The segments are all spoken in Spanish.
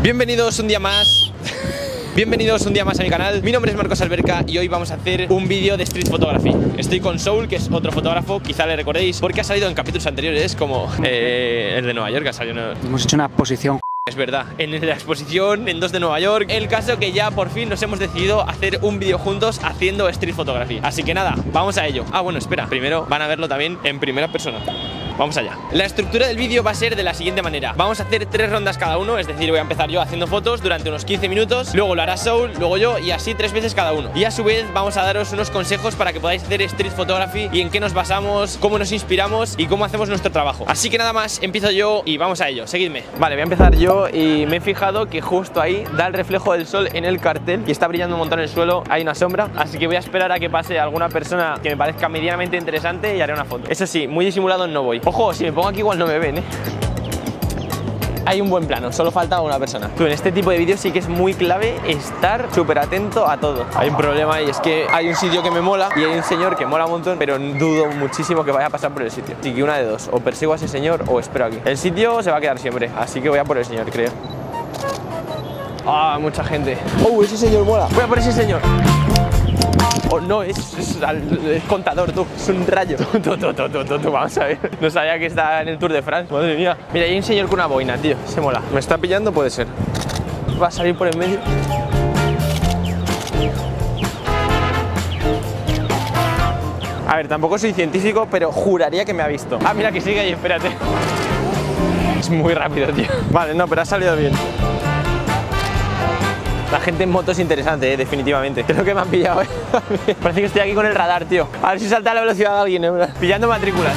Bienvenidos un día más. Bienvenidos un día más a mi canal. Mi nombre es Marcos Alberca y hoy vamos a hacer un vídeo de street photography. Estoy con Soul, que es otro fotógrafo, quizá le recordéis porque ha salido en capítulos anteriores, como el de Nueva York. Hemos hecho una exposición. Es verdad, en la exposición en 2 de Nueva York. El caso que ya por fin nos hemos decidido hacer un vídeo juntos haciendo street photography. Así que nada, vamos a ello. Ah, bueno, espera, primero van a verlo también en primera persona. Vamos allá. La estructura del vídeo va a ser de la siguiente manera. Vamos a hacer 3 rondas cada uno, es decir, voy a empezar yo haciendo fotos durante unos 15 minutos, luego lo hará Soul, luego yo, y así 3 veces cada uno. Y a su vez vamos a daros unos consejos para que podáis hacer street photography y en qué nos basamos, cómo nos inspiramos y cómo hacemos nuestro trabajo. Así que nada más, empiezo yo y vamos a ello, seguidme. Vale, voy a empezar yo y me he fijado que justo ahí da el reflejo del sol en el cartel y está brillando un montón el suelo, hay una sombra, así que voy a esperar a que pase alguna persona que me parezca medianamente interesante y haré una foto. Eso sí, muy disimulado no voy. Ojo, si me pongo aquí igual no me ven, Hay un buen plano, solo falta una persona. Tú, en este tipo de vídeos sí que es muy clave estar súper atento a todo. Hay un problema y es que hay un sitio que me mola y hay un señor que mola un montón, pero dudo muchísimo que vaya a pasar por el sitio. Así que una de dos, o persigo a ese señor o espero aquí. El sitio se va a quedar siempre, así que voy a por el señor, creo. Ah, mucha gente. Oh, ese señor mola. Voy a por ese señor. Oh, no, es contador, tú. Es un rayo. Tú, vamos a ver. No sabía que está en el Tour de France. Madre mía. Mira, hay un señor con una boina, tío. Se mola. ¿Me está pillando? Puede ser. Va a salir por en medio. A ver, tampoco soy científico, pero juraría que me ha visto. Ah, mira que sigue ahí, espérate. Es muy rápido, tío. Vale, no, pero ha salido bien. La gente en moto es interesante, definitivamente. Creo que me han pillado, Parece que estoy aquí con el radar, tío. A ver si salta a la velocidad de alguien, Pillando matrículas.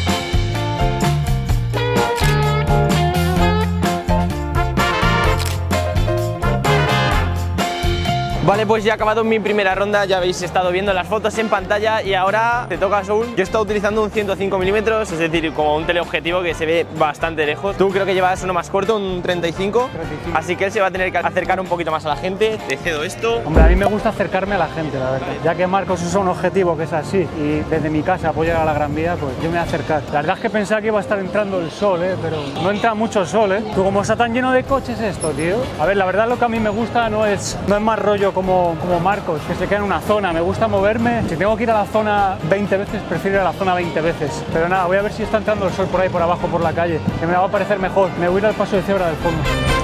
Vale, pues ya he acabado mi primera ronda, ya habéis estado viendo las fotos en pantalla y ahora te toca a Soul. Yo he estado utilizando un 105 milímetros, es decir, como un teleobjetivo que se ve bastante lejos. Tú creo que llevas uno más corto, un 35, así que él se va a tener que acercar un poquito más a la gente. Te cedo esto. Hombre, a mí me gusta acercarme a la gente, la verdad. Ya que Marcos usa un objetivo que es así y desde mi casa puedo llegar a la Gran Vía, pues yo me voy a acercar. La verdad es que pensaba que iba a estar entrando el sol, pero no entra mucho sol, Tú, como está tan lleno de coches esto, tío. A ver, la verdad lo que a mí me gusta no es más rollo como Marcos, que se queda en una zona. Me gusta moverme. Si tengo que ir a la zona 20 veces, prefiero ir a la zona 20 veces. Pero nada, voy a ver si está entrando el sol por ahí, por abajo, por la calle, que me va a parecer mejor. Me voy a ir al paso de cebra del fondo.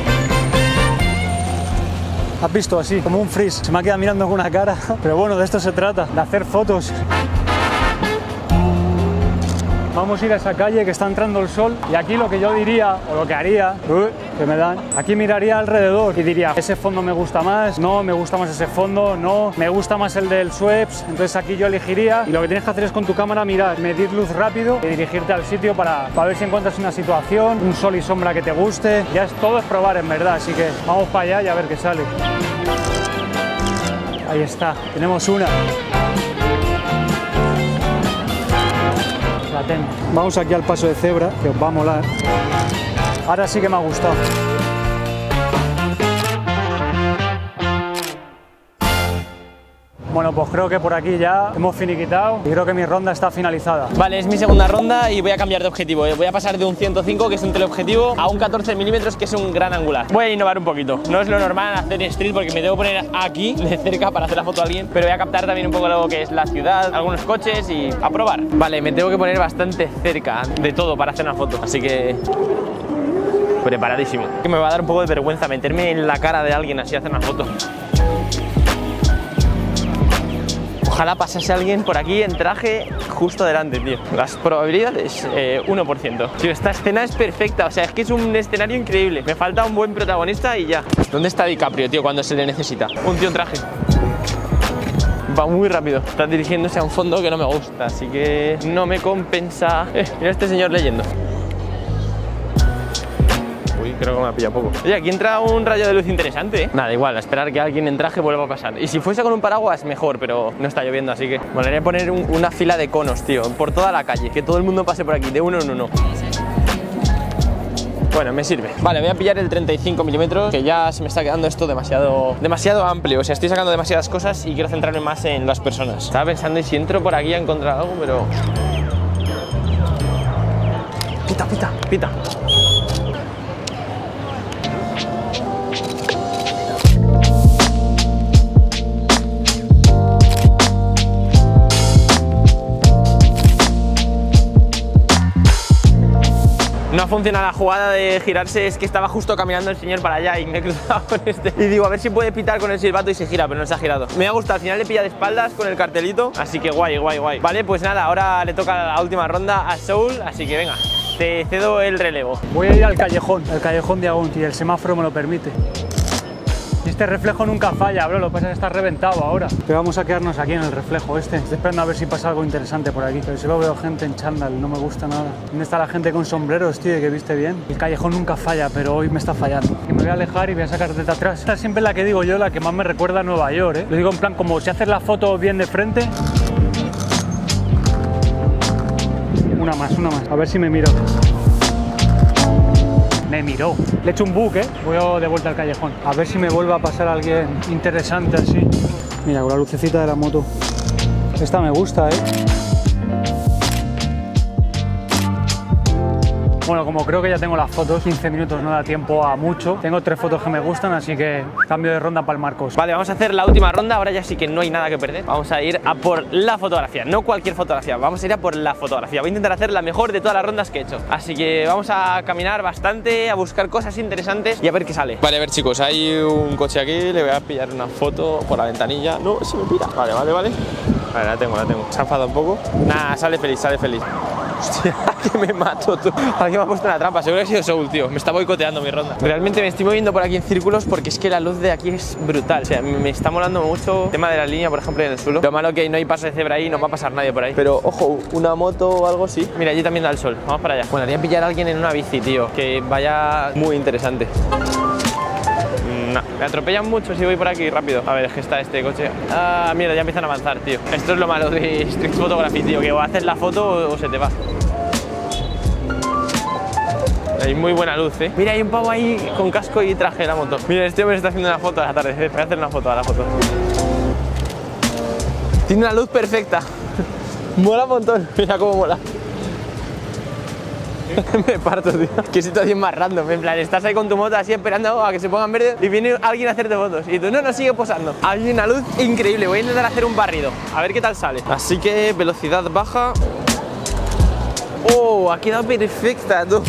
¿Has visto? Así, como un freeze. Se me ha quedado mirando con una cara. Pero bueno, de esto se trata, de hacer fotos. Vamos a ir a esa calle que está entrando el sol y aquí lo que yo diría, o lo que haría, que me dan, aquí miraría alrededor y diría, ese fondo me gusta más, no, me gusta más ese fondo, no, me gusta más el del Schweppes, entonces aquí yo elegiría y lo que tienes que hacer es con tu cámara mirar, medir luz rápido y dirigirte al sitio para ver si encuentras una situación, un sol y sombra que te guste, ya todo es probar en verdad, así que vamos para allá y a ver qué sale. Ahí está, tenemos una. La tengo. Vamos aquí al paso de cebra, que os va a molar. Ahora sí que me ha gustado. Bueno, pues creo que por aquí ya hemos finiquitado y creo que mi ronda está finalizada. Vale, es mi segunda ronda y voy a cambiar de objetivo. Voy a pasar de un 105, que es un teleobjetivo, a un 14 milímetros, que es un gran angular. Voy a innovar un poquito. No es lo normal hacer street porque me tengo que poner aquí de cerca para hacer la foto a alguien, pero voy a captar también un poco lo que es la ciudad, algunos coches y a probar. Vale, me tengo que poner bastante cerca de todo para hacer una foto, así que preparadísimo. Que me va a dar un poco de vergüenza meterme en la cara de alguien así a hacer una foto. Ojalá pasase alguien por aquí en traje justo delante, tío. Las probabilidades, 1%. Tío, esta escena es perfecta, o sea, es que es un escenario increíble. Me falta un buen protagonista y ya. ¿Dónde está DiCaprio, tío, cuando se le necesita? Un tío en traje. Va muy rápido. Está dirigiéndose a un fondo que no me gusta, así que no me compensa. Mira este señor leyendo. Uy, creo que me ha pillado poco. Oye, aquí entra un rayo de luz interesante, Nada, igual, a esperar que alguien en traje vuelva a pasar. Y si fuese con un paraguas, mejor, pero no está lloviendo, así que vale, voy a poner una fila de conos, tío, por toda la calle. Que todo el mundo pase por aquí, de uno en uno. Bueno, me sirve. Vale, voy a pillar el 35 milímetros, que ya se me está quedando esto demasiado amplio. O sea, estoy sacando demasiadas cosas y quiero centrarme más en las personas. Estaba pensando, ¿y si entro por aquí a encontrar algo? Pero... Pita. No ha funcionado la jugada de girarse, es que estaba justo caminando el señor para allá y me he cruzado con este. Y digo, a ver si puede pitar con el silbato y se gira, pero no se ha girado. Me ha gustado, al final le pilla de espaldas con el cartelito, así que guay, guay, guay. Vale, pues nada, ahora le toca la última ronda a Soul, así que venga, te cedo el relevo. Voy a ir al callejón de Agunt, y el semáforo me lo permite. Y este reflejo nunca falla, bro, lo que pasa es que está reventado ahora. Pero vamos a quedarnos aquí en el reflejo este. Estoy esperando a ver si pasa algo interesante por aquí. Pero solo veo gente en chándal, no me gusta nada. ¿Dónde está la gente con sombreros, tío, que viste bien? El callejón nunca falla, pero hoy me está fallando. Y me voy a alejar y voy a sacar desde atrás. Esta es siempre la que digo yo, la que más me recuerda a Nueva York, ¿eh? Lo digo en plan, como si haces la foto bien de frente. Una más, a ver si me miro. Me miró. Le he hecho un book, ¿eh? Voy de vuelta al callejón. A ver si me vuelve a pasar alguien interesante así. Mira, con la lucecita de la moto. Esta me gusta, ¿eh? Bueno, como creo que ya tengo las fotos, 15 minutos no da tiempo a mucho. Tengo 3 fotos que me gustan, así que cambio de ronda para el Marcos. Vale, vamos a hacer la última ronda, ahora ya sí que no hay nada que perder. Vamos a ir a por la fotografía, no cualquier fotografía, vamos a ir a por la fotografía. Voy a intentar hacer la mejor de todas las rondas que he hecho. Así que vamos a caminar bastante, a buscar cosas interesantes y a ver qué sale. Vale, a ver chicos, hay un coche aquí, le voy a pillar una foto por la ventanilla. No, se me pira. Vale, vale, vale. Vale, la tengo. Se ha enfadado un poco. Nah, sale feliz, sale feliz. Hostia, que me mato, tú. Alguien me ha puesto una trampa, seguro que ha sido Soul, tío. Me está boicoteando mi ronda. Realmente me estoy moviendo por aquí en círculos porque es que la luz de aquí es brutal. O sea, me está molando mucho el tema de la línea, por ejemplo, en el suelo. Lo malo que no hay paso de cebra ahí, no va a pasar nadie por ahí. Pero, ojo, una moto o algo así. Mira, allí también da el sol. Vamos para allá. Bueno, haría pillar a alguien en una bici, tío, que vaya muy interesante. No, me atropellan mucho si voy por aquí rápido. A ver, es que está este coche. Ah, mira, ya empiezan a avanzar, tío. Esto es lo malo de Street Photography, tío, que o haces la foto o se te va. Hay muy buena luz, ¿eh? Mira, hay un pavo ahí con casco y traje de la moto. Mira, este hombre está haciendo una foto al atardecer. Voy a hacer una foto a la foto. Tiene una luz perfecta. Mola un montón. Mira cómo mola. Me parto, tío. Qué situación más random. En plan, estás ahí con tu moto así esperando a que se pongan verde y viene alguien a hacerte fotos. Y tú, no, sigue posando. Hay una luz increíble. Voy a intentar hacer un barrido. A ver qué tal sale. Así que velocidad baja. Oh, ha quedado perfecta, tú.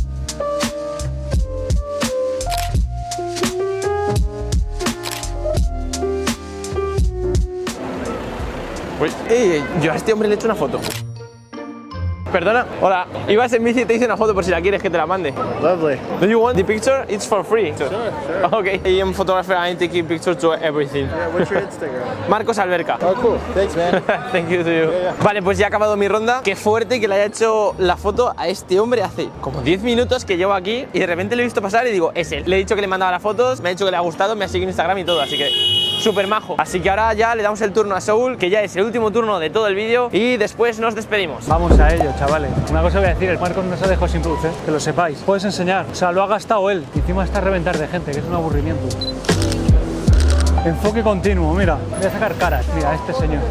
Uy, yo a este hombre le he hecho una foto. Perdona, hola, ibas en bici y te hice una foto por si la quieres que te la mande. Lovely. Do you want the picture? It's for free. Sure. Okay. I am photographer, I'm taking pictures to everything. Yeah, what's your Instagram? Marcos Alberca. Oh, cool. Thanks, man. Thank you to you. Yeah. Vale, pues ya ha acabado mi ronda. Qué fuerte que le haya hecho la foto a este hombre hace como 10 minutos que llevo aquí y de repente le he visto pasar y digo, es él. Le he dicho que le mandaba las fotos, me ha dicho que le ha gustado, me ha seguido en Instagram y todo, así que súper majo. Así que ahora ya le damos el turno a Soul, que ya es el último turno de todo el vídeo y después nos despedimos. Vamos a ello, chavales. Una cosa voy a decir, el Marcos no se ha dejado sin luz, que lo sepáis. Puedes enseñar, o sea, lo ha gastado él. Y encima está a reventar de gente, que es un aburrimiento. Enfoque continuo, mira. Voy a sacar caras, mira, a este señor.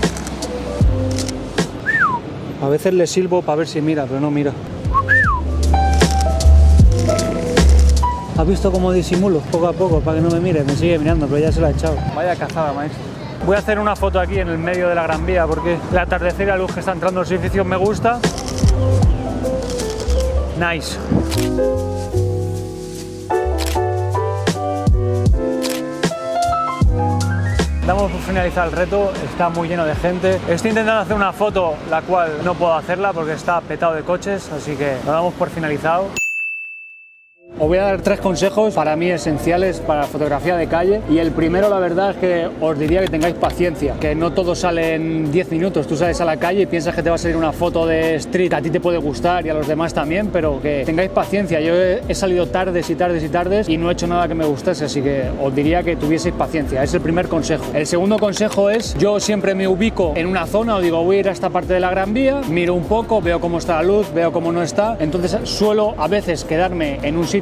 A veces le silbo para ver si mira, pero no mira. ¿Has visto cómo disimulo? Poco a poco, para que no me mire. Me sigue mirando, pero ya se la ha echado. Vaya cazada, maestro. Voy a hacer una foto aquí en el medio de la Gran Vía porque el atardecer y la luz que está entrando en los edificios me gusta. Nice. Damos por finalizar el reto, está muy lleno de gente. Estoy intentando hacer una foto, la cual no puedo hacerla porque está petado de coches, así que lo damos por finalizado. Os voy a dar 3 consejos para mí esenciales para la fotografía de calle y el primero la verdad es que os diría que tengáis paciencia, que no todo sale en 10 minutos, tú sales a la calle y piensas que te va a salir una foto de street, a ti te puede gustar y a los demás también, pero que tengáis paciencia. Yo he salido tardes y tardes y tardes y no he hecho nada que me gustase, así que os diría que tuvieseis paciencia, es el primer consejo. El segundo consejo es, yo siempre me ubico en una zona o digo voy a ir a esta parte de la Gran Vía, miro un poco, veo cómo está la luz, veo cómo no está, entonces suelo a veces quedarme en un sitio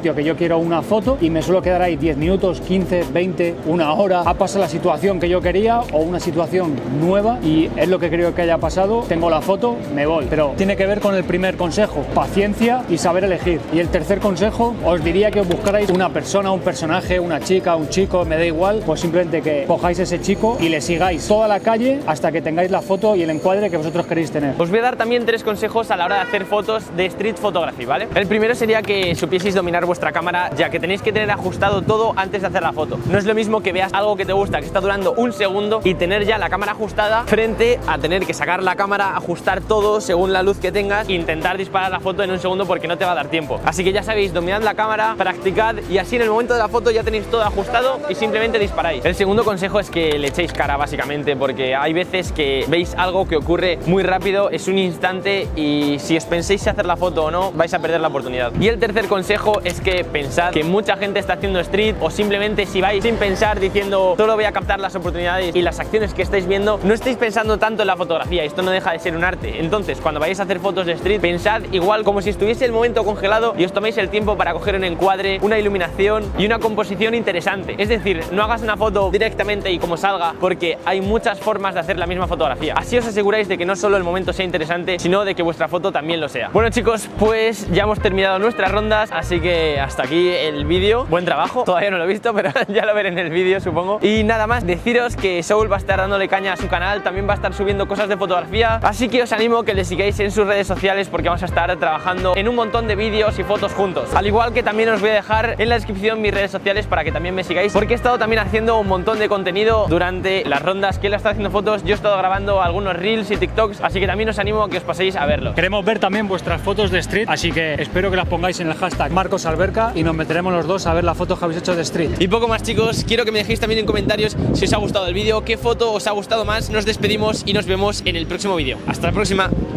sitio que yo quiero una foto y me suelo quedar ahí 10 minutos, 15, 20, una hora. Ha pasado la situación que yo quería o una situación nueva y es lo que creo que haya pasado. Tengo la foto, me voy. Pero tiene que ver con el primer consejo, paciencia y saber elegir. Y el tercer consejo, os diría que os buscarais una persona, un personaje, una chica, un chico, me da igual, pues simplemente que cojáis ese chico y le sigáis toda la calle hasta que tengáis la foto y el encuadre que vosotros queréis tener. Os voy a dar también 3 consejos a la hora de hacer fotos de street photography, ¿vale? El primero sería que supieseis dominar vuestra cámara, ya que tenéis que tener ajustado todo antes de hacer la foto. No es lo mismo que veas algo que te gusta, que está durando un segundo y tener ya la cámara ajustada frente a tener que sacar la cámara, ajustar todo según la luz que tengas e intentar disparar la foto en un segundo porque no te va a dar tiempo. Así que ya sabéis, dominad la cámara, practicad y así en el momento de la foto ya tenéis todo ajustado y simplemente disparáis. El segundo consejo es que le echéis cara básicamente, porque hay veces que veis algo que ocurre muy rápido, es un instante y si os penséis si hacer la foto o no, vais a perder la oportunidad. Y el tercer consejo es que pensad que mucha gente está haciendo street o simplemente si vais sin pensar diciendo solo voy a captar las oportunidades y las acciones que estáis viendo, no estáis pensando tanto en la fotografía. Esto no deja de ser un arte. Entonces cuando vayáis a hacer fotos de street, pensad igual como si estuviese el momento congelado y os toméis el tiempo para coger un encuadre, una iluminación y una composición interesante. Es decir, no hagas una foto directamente y como salga, porque hay muchas formas de hacer la misma fotografía. Así os aseguráis de que no solo el momento sea interesante, sino de que vuestra foto también lo sea. Bueno chicos, pues ya hemos terminado nuestras rondas, así que hasta aquí el vídeo. Buen trabajo, todavía no lo he visto, pero ya lo veré en el vídeo supongo. Y nada más, deciros que Soul va a estar dándole caña a su canal, también va a estar subiendo cosas de fotografía, así que os animo que le sigáis en sus redes sociales porque vamos a estar trabajando en un montón de vídeos y fotos juntos. Al igual que también os voy a dejar en la descripción mis redes sociales para que también me sigáis, porque he estado también haciendo un montón de contenido durante las rondas que él está haciendo fotos. Yo he estado grabando algunos reels y TikToks, así que también os animo a que os paséis a verlos. Queremos ver también vuestras fotos de street, así que espero que las pongáis en el hashtag MarcosAlberca y nos meteremos los dos a ver las fotos que habéis hecho de street. Y poco más chicos, quiero que me dejéis también en comentarios si os ha gustado el vídeo, qué foto os ha gustado más. Nos despedimos y nos vemos en el próximo vídeo. Hasta la próxima.